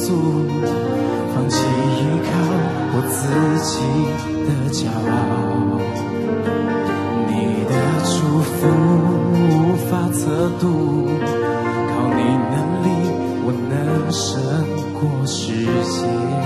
足，放弃依靠我自己的骄傲。你的祝福无法测度，靠你能力我能胜过世界。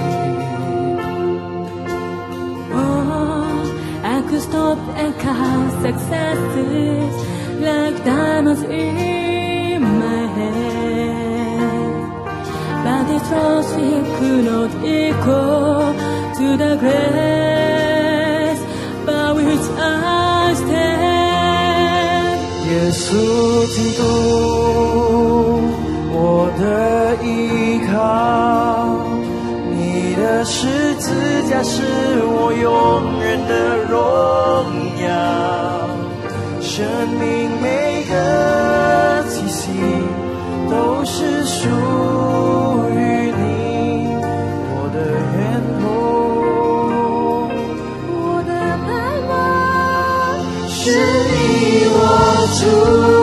Oh, I could stop and count successes like diamonds in my hand, but this trophy could not equal to the grace by which I stand. 耶稣基督，我的依靠，你的十字架是我永远的荣耀。生命每个气息都是属于你，我的源头， 我的盼望是你我主。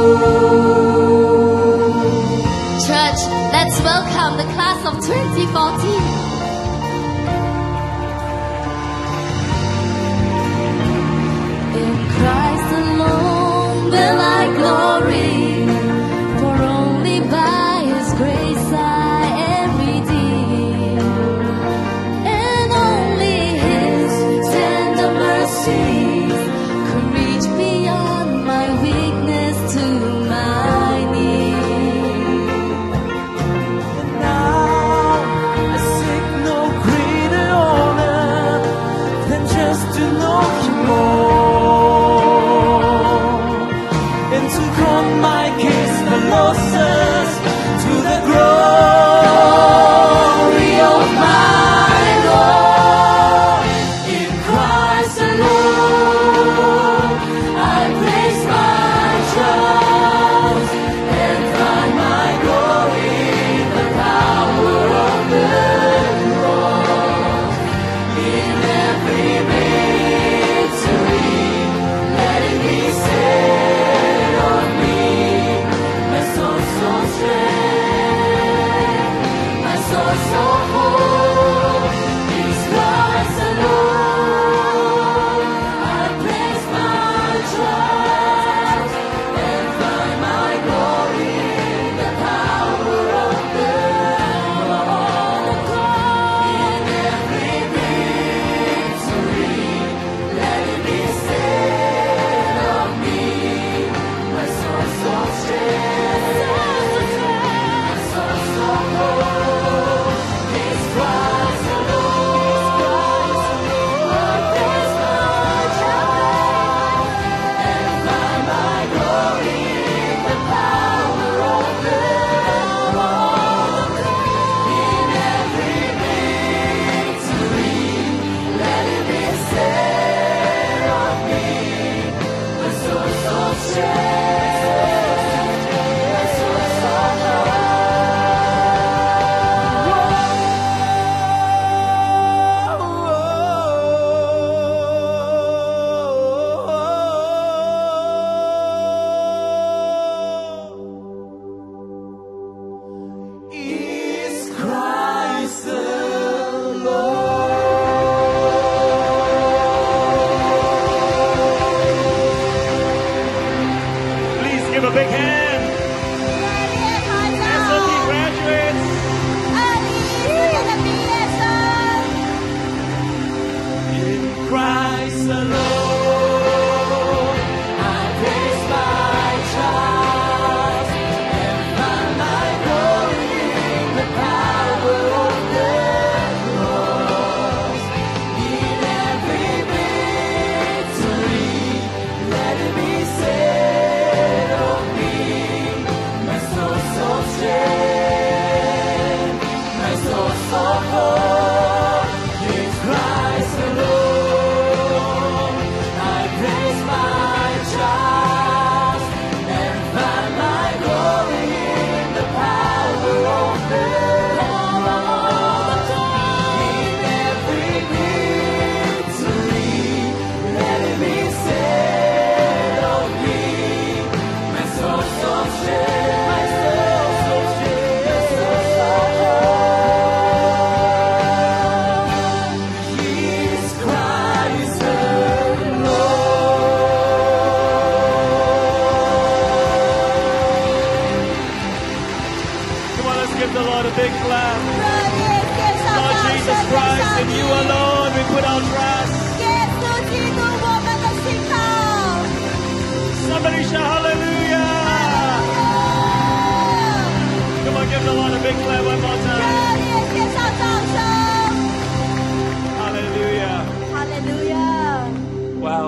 Church, let's welcome the class of 2014. Christ alone will I glory, for only by His grace I am redeemed, and only His tender mercies could reach beyond my weakness to my need. Now I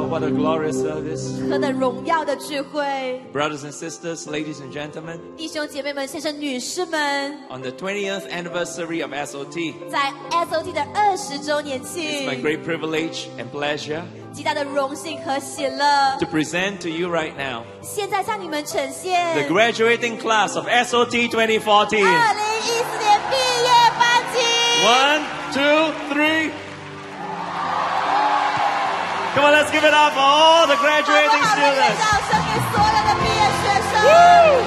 Wow, what a glorious service. 何等荣耀的聚会！ Brothers and sisters, ladies and gentlemen, 弟兄姐妹们、先生、女士们， on the 20th anniversary of SOT, 在 SOT 的20周年 it's my 庆， great privilege and pleasure 极大的荣幸和喜乐， to present to you right now 现在向你们呈 the 现 graduating class of SOT 2014. 2014年毕业班级。 1, 2, 3. Come on, let's give it up for all the 好 graduating 不好？热烈 students. 掌声给所有的毕业学生。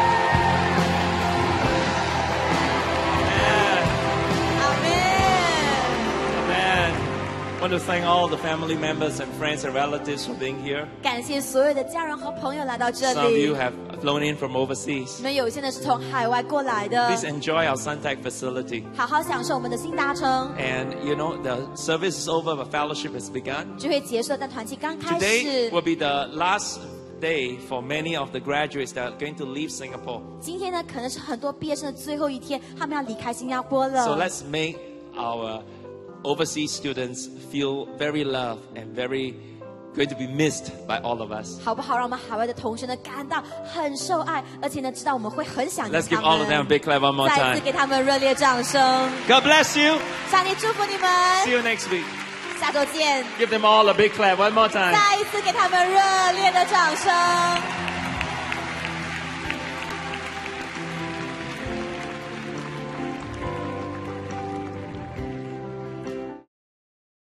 阿门。 Amen. I want to thank all the family members and friends and relatives for being here. 感谢所有的家人和朋友来到这 Some of you 里。 have flown in from overseas. 你们有些呢是从海外过来的， Please enjoy our Suntec facility. 好好享受我们的新大城。 And you know, the service is over, but fellowship has begun. 聚会结束了，但团契刚开 Today 始。 will be the last day for many of the graduates that are going to leave Singapore. 今天呢，可能是很多毕业生的最后一天，他们要离开新加坡了。 So let's make our overseas students feel very loved and very going to be missed by all of us. 好不好？让我们海外的同学呢感到很受爱，而且呢知道我们会很想念 Let's 他 give all of them a 们。 big clap one more 再 time. 次给他们热烈掌声。 God bless you. 上帝祝福你 See 们， you next week. 下周见。 Give them all a big clap one more time. 再一次给他们热烈的掌声。